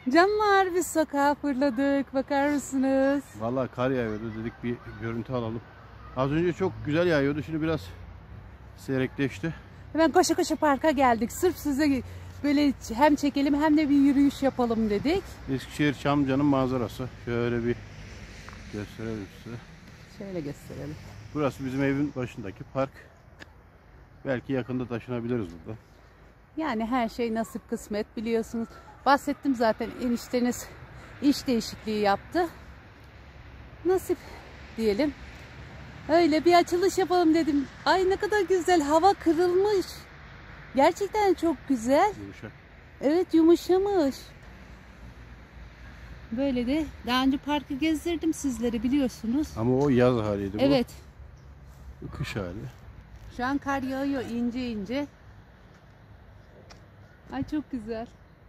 Canlar biz sokağa fırladık. Bakar mısınız? Vallahi kar yağıyordu, dedik bir görüntü alalım. Az önce çok güzel yağıyordu, şimdi biraz seyrekleşti. Hemen koşa koşa parka geldik. Sırf size böyle hem çekelim hem de bir yürüyüş yapalım dedik. Eskişehir Çamlıca'nın manzarası. Şöyle bir gösterelim size. Şöyle gösterelim. Burası bizim evin başındaki park. Belki yakında taşınabiliriz burada. Yani her şey nasip kısmet biliyorsunuz. Bahsettim zaten, enişteniz iş değişikliği yaptı. Nasip diyelim. Öyle bir açılış yapalım dedim. Ay ne kadar güzel, hava kırılmış. Gerçekten çok güzel. Yumuşak. Evet, yumuşamış. Böyle de daha önce parkı gezdirdim sizleri, biliyorsunuz. Ama o yaz haliydi bu. Evet. Bu kış hali. Şu an kar yağıyor ince ince. Ay çok güzel.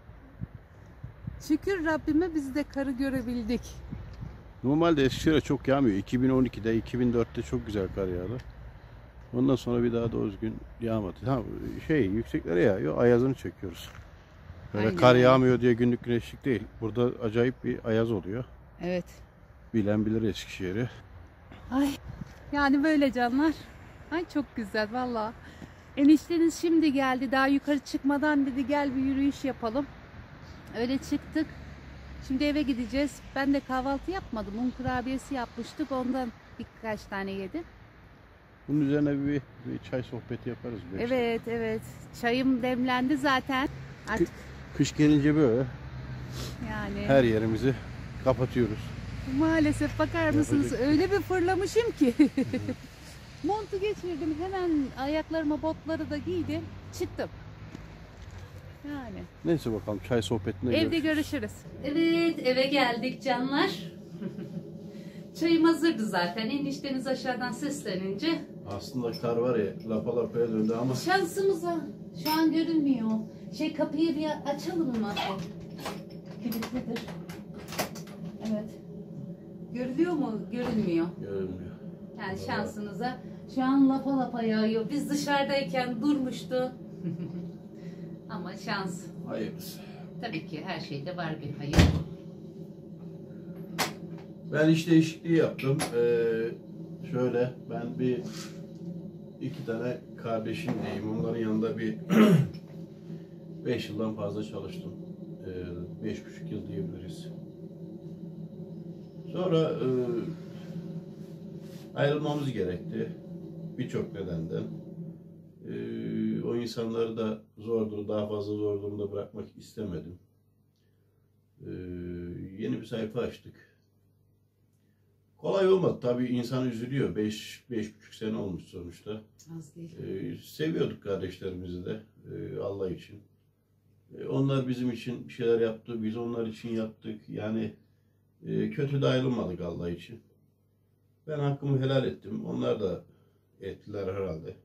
Şükür Rabbime biz de karı görebildik. Normalde Eskişehir'e çok yağmıyor. 2012'de, 2004'te çok güzel kar yağdı. Ondan sonra bir daha doğru düzgün yağmadı. Ha, yükseklere yağıyor, ayazını çekiyoruz. Böyle Aynen kar öyle. yağmıyor diye günlük güneşlik değil. Burada acayip bir ayaz oluyor. Evet. Bilen bilir Eskişehir'i. Ay yani böyle canlar. Ay çok güzel valla. Enişteniz şimdi geldi. Daha yukarı çıkmadan dedi gel bir yürüyüş yapalım. Öyle çıktık. Şimdi eve gideceğiz. Ben de kahvaltı yapmadım. Un kurabiyesi yapmıştık. Ondan birkaç tane yedim. Bunun üzerine bir çay sohbeti yaparız. Evet evet. Çayım demlendi zaten. Artık Kış gelince böyle yani. her yerimizi kapatıyoruz. Maalesef bakar mısınız? Yapacak. Öyle bir fırlamışım ki. Montu geçirdim. Hemen ayaklarıma botları da giydim. Çıktım. Yani. Neyse bakalım, çay sohbetinde Evde görüşürüz. Evet, eve geldik canlar. Çayım hazırdı zaten. Enişteniz aşağıdan seslenince. Aslında kar var ya, lapa lapaya döndü ama. Şansımıza şu an görünmüyor. Kapıyı bir açalım mı? Kilitlidir. Evet. Görülüyor mu? Görünmüyor. Görünmüyor. Yani şansınıza şu an lapa lapa yağıyor. Biz dışarıdayken durmuştu. Ama şans. Hayırlısı. Tabii ki her şeyde var bir hayır. Ben iş değişikliği yaptım. Şöyle, ben iki tane kardeşim diyeyim. Onların yanında bir 5 yıldan fazla çalıştım. 5,5 yıl diyebiliriz. Sonra ayrılmamız gerekti. Birçok nedenden. O insanları da daha fazla zor durumda bırakmak istemedim. Yeni bir sayfa açtık. Kolay olmadı. Tabii insan üzülüyor. 5,5 sene olmuş sonuçta. Az değil. Seviyorduk kardeşlerimizi de Allah için. Onlar bizim için bir şeyler yaptı. Biz onlar için yaptık. Yani kötü de ayrılmadık Allah için. Ben hakkımı helal ettim. Onlar da ettiler herhalde.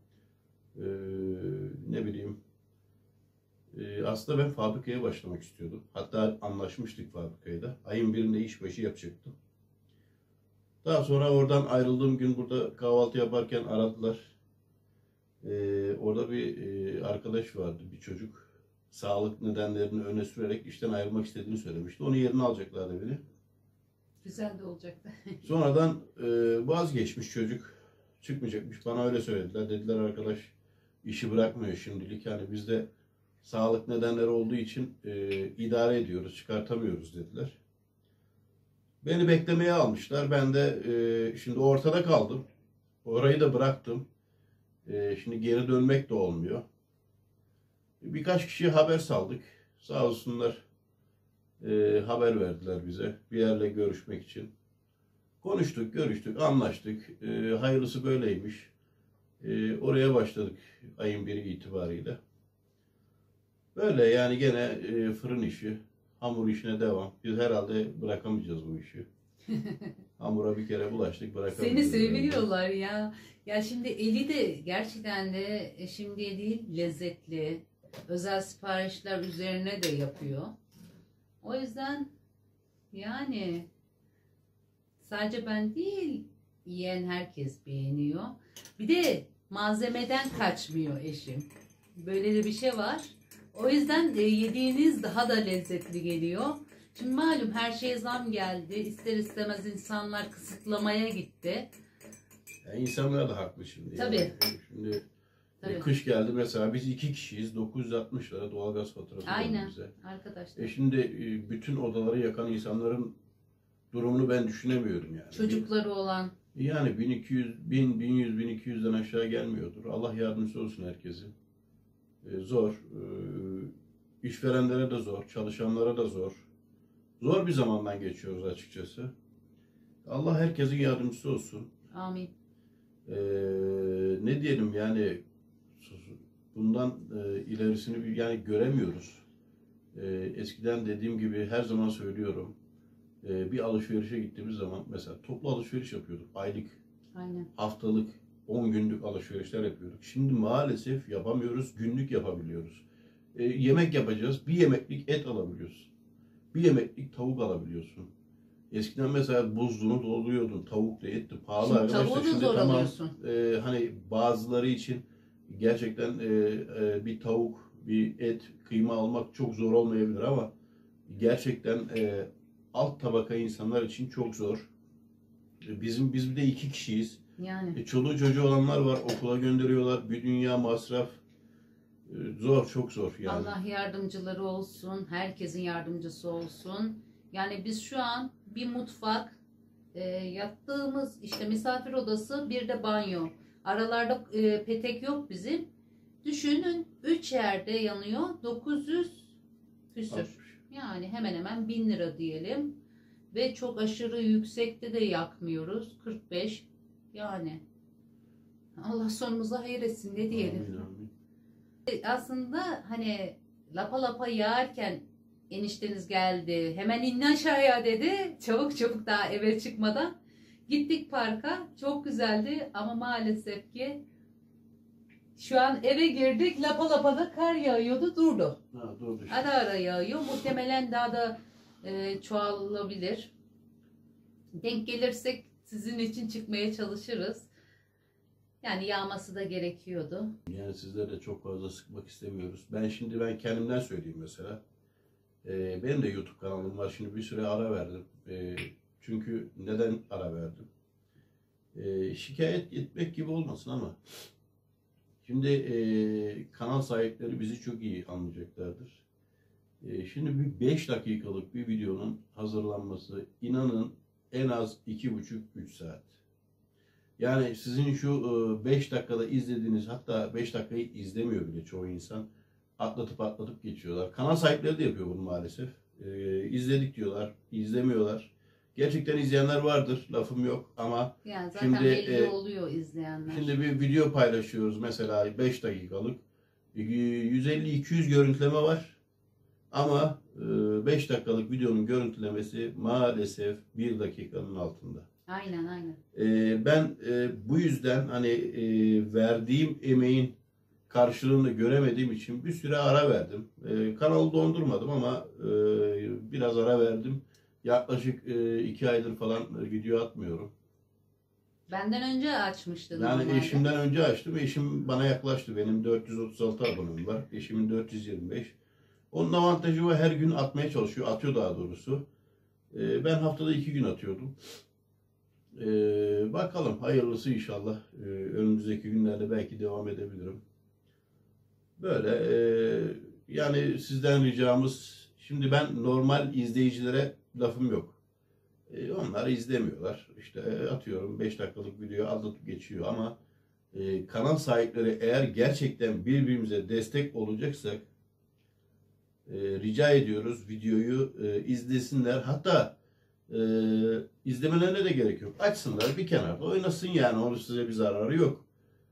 Ne bileyim. Aslında ben fabrikaya başlamak istiyordum. Hatta anlaşmıştık fabrikayla. Ayın birinde işbaşı yapacaktım. Daha sonra oradan ayrıldığım gün burada kahvaltı yaparken aradılar. Orada bir arkadaş vardı, bir çocuk. Sağlık nedenlerini öne sürerek işten ayrılmak istediğini söylemişti. Onun yerine alacaklardı beni. Güzel de olacaktı. Sonradan vazgeçmiş çocuk. Çıkmayacakmış. Bana öyle söylediler. Dediler arkadaş işi bırakmıyor şimdilik. Yani bizde sağlık nedenleri olduğu için idare ediyoruz, çıkartamıyoruz dediler. Beni beklemeye almışlar. Ben de şimdi ortada kaldım. Orayı da bıraktım. Şimdi geri dönmek de olmuyor. Birkaç kişiye haber saldık. Sağ olsunlar haber verdiler bize. Bir yerle görüşmek için. Konuştuk, görüştük, anlaştık. Hayırlısı böyleymiş. Oraya başladık ayın 1'i itibariyle. Böyle yani gene fırın işi, hamur işine devam. Biz herhalde bırakamayacağız bu işi. Hamura bir kere bulaştık, bırakamayacağız. Seni seviyorlar ya. Ya şimdi eli de gerçekten de şimdiye değil lezzetli. Özel siparişler üzerine de yapıyor. O yüzden yani sadece ben değil, yiyen herkes beğeniyor. Bir de malzemeden kaçmıyor eşim. Böyle de bir şey var. O yüzden yediğiniz daha da lezzetli geliyor. Şimdi malum her şeye zam geldi. İster istemez insanlar kısıtlamaya gitti. Yani insanlar da haklı şimdi. Tabii. Yani. Şimdi Tabii. kış geldi mesela, biz 2 kişiyiz, 960 lira doğalgaz faturası geldi Aynen bize. arkadaşlar. Şimdi bütün odaları yakan insanların durumunu ben düşünemiyorum yani. Çocukları olan. Yani 1200, 1000, 1100, 1200'den aşağı gelmiyordur. Allah yardımcısı olsun herkesin. Zor. İşverenlere de zor, çalışanlara da zor. Zor bir zamandan geçiyoruz açıkçası. Allah herkesin yardımcısı olsun. Amin. Ne diyelim yani, bundan ilerisini yani göremiyoruz. Eskiden dediğim gibi her zaman söylüyorum. Bir alışverişe gittiğimiz zaman mesela toplu alışveriş yapıyorduk. Aylık, Aynen. haftalık, 10 günlük alışverişler yapıyorduk. Şimdi maalesef yapamıyoruz. Günlük yapabiliyoruz. Yemek yapacağız. Bir yemeklik et alabiliyorsun. Bir yemeklik tavuk alabiliyorsun. Eskiden mesela buzluğunu dolduruyordun. Tavuk da etti. Pahalı Şimdi arkadaşlar. tavuğu da Şimdi zor tamam, alıyorsun. hani bazıları için gerçekten bir tavuk, bir et, kıyma almak çok zor olmayabilir ama gerçekten alt tabaka insanlar için çok zor. Biz bir de 2 kişiyiz. Yani. Çoluğu çocuğu olanlar var, okula gönderiyorlar, bir dünya masraf. Zor, çok zor yani. Allah yardımcıları olsun. Herkesin yardımcısı olsun. Yani biz şu an bir mutfak, yattığımız işte misafir odası, bir de banyo. Aralarda petek yok bizim. Düşünün 3 yerde yanıyor. 900 küsür. Yani hemen hemen 1000 lira diyelim. Ve çok aşırı yüksekte de yakmıyoruz. 45. Yani Allah sonumuza hayır etsin, ne diyelim. Amin, amin. Aslında hani lapa lapa yağarken enişteniz geldi. Hemen in aşağıya dedi. Çabuk çabuk daha eve çıkmadan. Gittik parka. Çok güzeldi ama maalesef ki şu an eve girdik. Lapa lapa da kar yağıyordu, durdu. Ha, doğru. Ara ara yağıyor. Muhtemelen daha da çoğalabilir. Denk gelirsek sizin için çıkmaya çalışırız. Yani yağması da gerekiyordu. Yani sizleri de çok fazla sıkmak istemiyoruz. Ben kendimden söyleyeyim mesela. Benim de YouTube kanalım var. Şimdi bir süre ara verdim. Çünkü neden ara verdim? Şikayet etmek gibi olmasın ama şimdi kanal sahipleri bizi çok iyi anlayacaklardır. Şimdi bir 5 dakikalık bir videonun hazırlanması, inanın, en az 2,5-3 saat. Yani sizin şu 5 dakikada izlediğiniz, hatta 5 dakikayı izlemiyor bile çoğu insan. Atlatıp geçiyorlar. Kanal sahipleri de yapıyor bunu maalesef. İzledik diyorlar, izlemiyorlar. Gerçekten izleyenler vardır, lafım yok ama Yani zaten şimdi, belli oluyor izleyenler. şimdi bir video paylaşıyoruz mesela 5 dakikalık. 150-200 görüntüleme var. Ama 5 dakikalık videonun görüntülemesi maalesef 1 dakikanın altında. Aynen. Ben bu yüzden hani verdiğim emeğin karşılığını göremediğim için bir süre ara verdim. Kanalı dondurmadım ama biraz ara verdim. Yaklaşık 2 aydır falan video atmıyorum. Benden önce açmıştın Yani normalde. eşimden önce açtım. Eşim bana yaklaştı. Benim 436 abonem var. Eşimin 425. Onun avantajı var. Her gün atmaya çalışıyor. Atıyor daha doğrusu. Ben haftada 2 gün atıyordum. Bakalım, hayırlısı inşallah. Önümüzdeki günlerde belki devam edebilirim. Böyle yani sizden ricamız, şimdi ben normal izleyicilere lafım yok. Onlar izlemiyorlar. İşte atıyorum 5 dakikalık video atlatıp geçiyor ama kanal sahipleri eğer gerçekten birbirimize destek olacaksak rica ediyoruz, videoyu izlesinler. Hatta izlemelerine de gerek yok. Açsınlar bir kenarda oynasın, yani onun size bir zararı yok.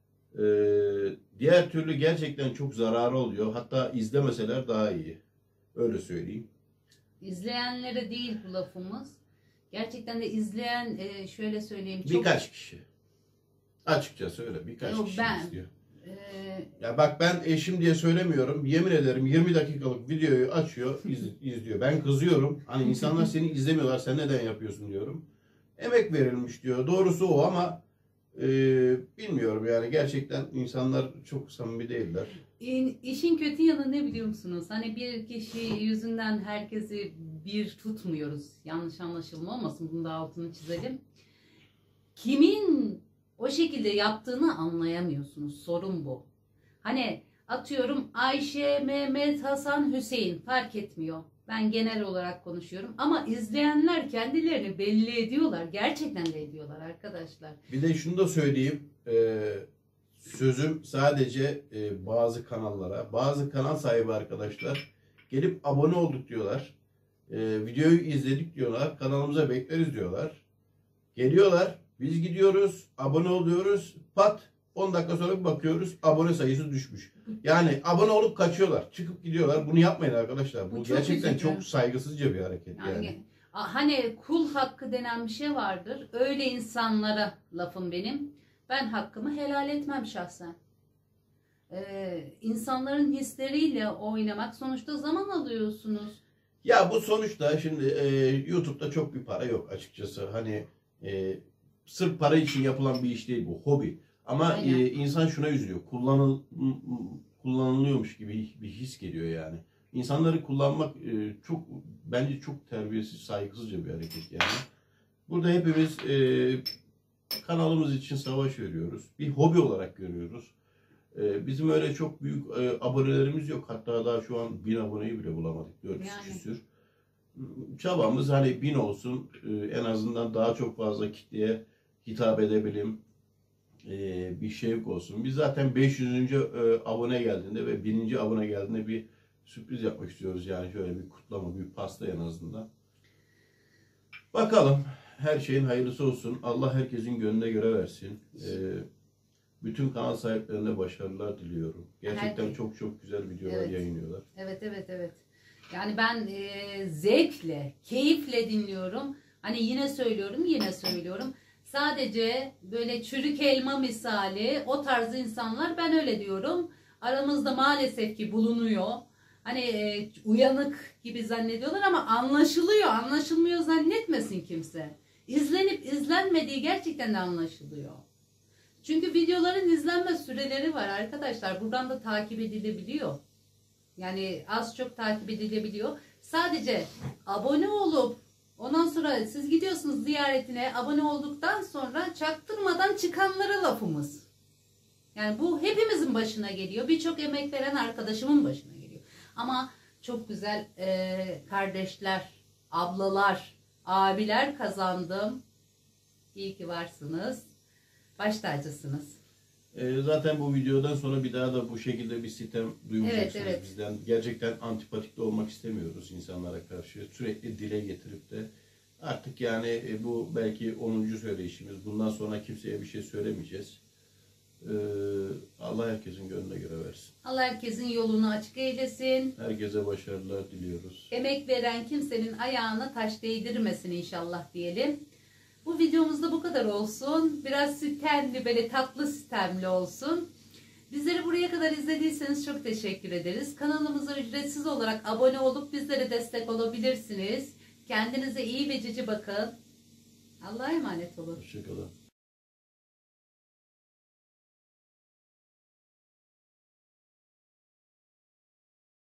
Diğer türlü gerçekten çok zararı oluyor. Hatta izlemeseler daha iyi. Öyle söyleyeyim. İzleyenlere değil bu lafımız. Gerçekten de izleyen, şöyle söyleyeyim. Çok... Birkaç kişi. Açıkçası öyle. Birkaç Yok, kişi ben izliyor. Ya bak, ben eşim diye söylemiyorum. Yemin ederim 20 dakikalık videoyu açıyor, izliyor. Ben kızıyorum. Hani insanlar seni izlemiyorlar, sen neden yapıyorsun diyorum. Emek verilmiş diyor. Doğrusu o ama bilmiyorum yani, gerçekten insanlar çok samimi değiller. işin kötü yanı ne biliyor musunuz? Hani bir kişi yüzünden herkesi bir tutmuyoruz. Yanlış anlaşılma olmasın. Bunun da altını çizelim. Kimin o şekilde yaptığını anlayamıyorsunuz. Sorun bu. Hani atıyorum Ayşe, Mehmet, Hasan, Hüseyin fark etmiyor. Ben genel olarak konuşuyorum. Ama izleyenler kendilerini belli ediyorlar. Gerçekten de ediyorlar arkadaşlar. Bir de şunu da söyleyeyim. Sözüm sadece bazı kanallara, bazı kanal sahibi arkadaşlar gelip abone olduk diyorlar. Videoyu izledik diyorlar. Kanalımıza bekleriz diyorlar. Geliyorlar. Biz gidiyoruz. Abone oluyoruz. Pat. 10 dakika sonra bir bakıyoruz. Abone sayısı düşmüş. Yani abone olup kaçıyorlar. Çıkıp gidiyorlar. Bunu yapmayın arkadaşlar. Bu çok gerçekten üzücü. çok saygısızca bir hareket. Yani. Hani kul hakkı denen bir şey vardır. Öyle insanlara lafım benim. Ben hakkımı helal etmem şahsen. İnsanların hisleriyle oynamak sonuçta zaman alıyorsunuz. Ya bu sonuçta şimdi YouTube'da çok bir para yok açıkçası. Hani sırf para için yapılan bir iş değil bu. Hobi. Ama insan şuna üzülüyor. Kullanılıyormuş gibi bir his geliyor yani. İnsanları kullanmak bence çok terbiyesiz, saygısızca bir hareket yani. Burada hepimiz kanalımız için savaş veriyoruz. Bir hobi olarak görüyoruz. Bizim öyle çok büyük abonelerimiz yok. Hatta daha şu an 1000 aboneyi bile bulamadık. 400 küsür. Çabamız hani 1000 olsun. En azından daha çok fazla kitleye hitap edebilim. Bir şevk olsun. Biz zaten 500. abone geldiğinde ve 1000. abone geldiğinde bir sürpriz yapmak istiyoruz. Yani şöyle bir kutlama, bir pasta en azından. Bakalım. Her şeyin hayırlısı olsun. Allah herkesin gönlüne göre versin. Bütün kanal sahiplerine başarılar diliyorum. Gerçekten çok çok güzel videolar yayınlıyorlar. Evet. Yani ben zevkle, keyifle dinliyorum. Hani yine söylüyorum. Sadece böyle çürük elma misali o tarz insanlar, ben öyle diyorum, aramızda maalesef ki bulunuyor. Hani uyanık gibi zannediyorlar ama anlaşılıyor. Anlaşılmıyor zannetmesin kimse. İzlenip izlenmediği gerçekten de anlaşılıyor. Çünkü videoların izlenme süreleri var arkadaşlar. Buradan da takip edilebiliyor. Yani az çok takip edilebiliyor. Sadece abone olup ondan sonra siz gidiyorsunuz ziyaretine, abone olduktan sonra çaktırmadan çıkanlara lafımız. Yani bu hepimizin başına geliyor. Birçok emek veren arkadaşımın başına geliyor. Ama çok güzel kardeşler, ablalar, abiler kazandım. İyi ki varsınız. Baş tacısınız. Zaten bu videodan sonra bir daha da bu şekilde bir sitem duymayacaksınız Evet. bizden. Gerçekten antipatik de olmak istemiyoruz insanlara karşı. Sürekli dile getirip de artık yani bu belki 10. söyleyişimiz. Bundan sonra kimseye bir şey söylemeyeceğiz. Allah herkesin gönlüne göre versin. Allah herkesin yolunu açık eylesin. Herkese başarılar diliyoruz. Emek veren kimsenin ayağına taş değdirmesin inşallah diyelim. Bu videomuzda bu kadar olsun. Biraz sitemli, böyle tatlı sitemli olsun. Bizleri buraya kadar izlediyseniz çok teşekkür ederiz. Kanalımıza ücretsiz olarak abone olup bizlere destek olabilirsiniz. Kendinize iyi ve cici bakın. Allah'a emanet olun. Hoşçakalın.